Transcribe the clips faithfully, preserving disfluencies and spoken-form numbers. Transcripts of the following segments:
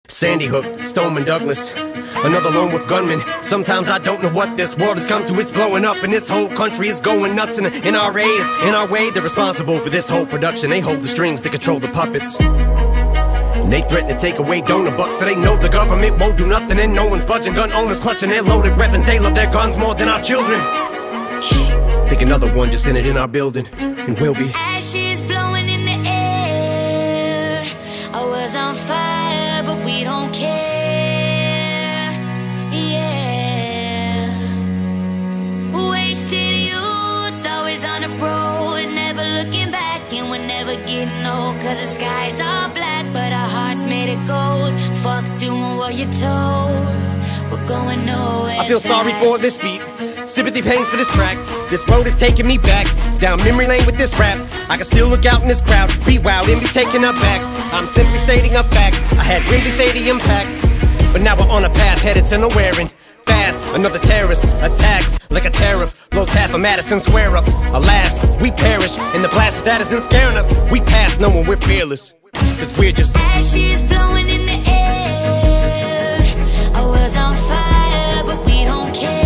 Sandy Hook, Stoneman Douglas, another lone wolf gunman. Sometimes I don't know what this world has come to. It's blowing up and this whole country is going nuts. And N R A is in our way, they're responsible for this whole production. They hold the strings, they control the puppets. And they threaten to take away donor bucks, so they know the government won't do nothing. And no one's budging. Gun owners clutching their loaded weapons. They love their guns more than our children. Shh, think another one just entered in our building, and we'll be ashes blowing in the air. I was on fire, but we don't care. Yeah, wasted youth, always on the road, never looking back, and we're never getting old. Cause the skies are black, but our hearts made it gold. Fuck doing what you're told, we're going nowhere. I feel sorry for this beat, sympathy pains for this track. This road is taking me back down memory lane with this rap. I can still look out in this crowd, be wild and be taken aback. I'm simply stating a fact, I had Wembley Stadium packed, but now we're on a path headed to nowhere and fast. Another terrorist attacks like a tariff, blows half of Madison Square up. Alas, we perish, and the blast that isn't scaring us. We pass knowing we're fearless, cause we're just ashes blowing in the air. I was on fire, but we don't care.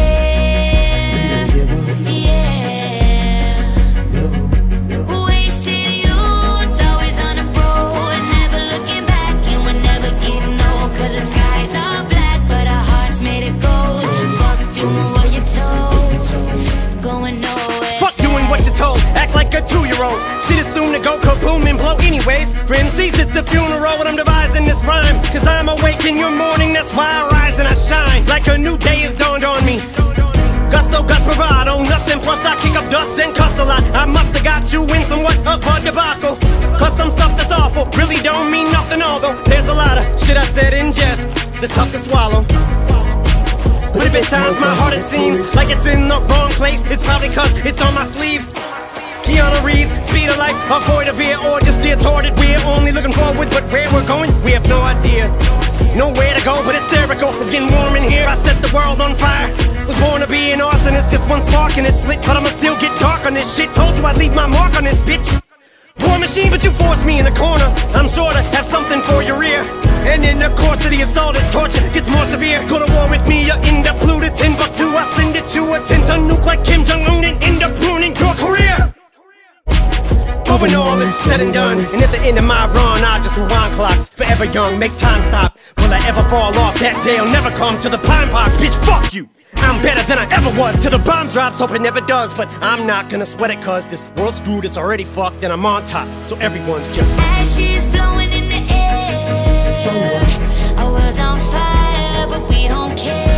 Act like a two-year-old. Shit is soon to go kaboom and blow anyways. For M Cs it's a funeral when I'm devising this rhyme. Cause I'm awake in your morning, that's why I rise and I shine. Like a new day has dawned on me. Gusto, guts, bravado, nuts, and plus I kick up dust and cuss a lot. I musta got you in somewhat of a debacle. Plus some stuff that's awful really don't mean nothing, although there's a lot of shit I said in jest that's tough to swallow. But if at times my heart it seems like it's in the wrong place, it's probably cause it's on my sleeve. Keanu Reeves, speed of life, avoid a veer or just steer toward it. We're only looking forward, but where we're going, we have no idea. Nowhere to go but hysterical, it's getting warm in here. I set the world on fire, was born to be an arsonist. Just one spark and it's lit, but I'ma still get dark on this shit. Told you I'd leave my mark on this bitch. War machine, but you forced me in the corner. I'm sure to have something for your ear. And in the course of the assault, as torture gets more severe. Go to war with me, you end up blue to Timbuktu. I send it you a ten-ton nuke like Kim Jong-un and end up ruining your career. But when all is said and done, and at the end of my run, I just rewind clocks. Forever young, make time stop. Will I ever fall off? That day'll never come to the pine box. Bitch, fuck you! I'm better than I ever was till the bomb drops, hope it never does. But I'm not gonna sweat it cause this world's screwed, it's already fucked and I'm on top. So everyone's just ashes blowing in the air. So what? I was on fire, but we don't care.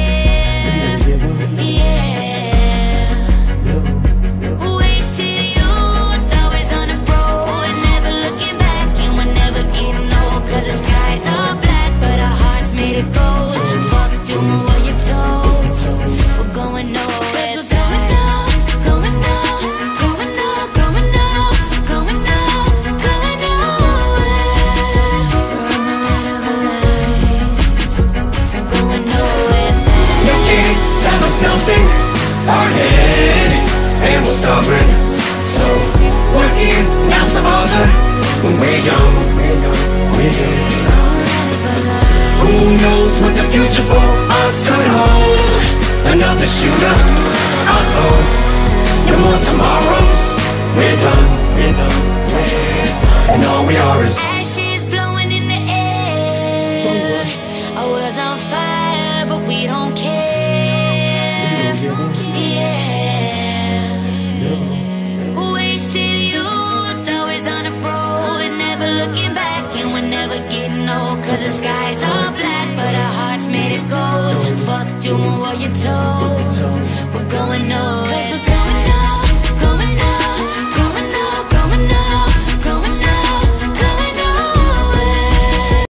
Yeah, wasted youth, always on the road, never looking back, and we're never getting old. Cause the skies are black, but our hearts made it gold. Fuck doing what you're told, we're going nowhere. Cause we're going now, going now, going now, going now, going now, going nowhere. We're on the ride of our lives, we're going nowhere fast. you can't tell us nothing, our head, and we're stubborn. So we're in, not the other. When we're young, we're young, we're young. Who knows what the future for us could hold? Another shooter, uh-oh. No more tomorrows. We're done, we're done, we're done. And all we are is ashes blowing in the air. So what? I was on fire, but we don't care. Yeah, wasted youth, always on the road, never looking back, and we're never getting old. Cause the skies are black, but our hearts made it gold. Fuck doing what you're told, we're going nowhere.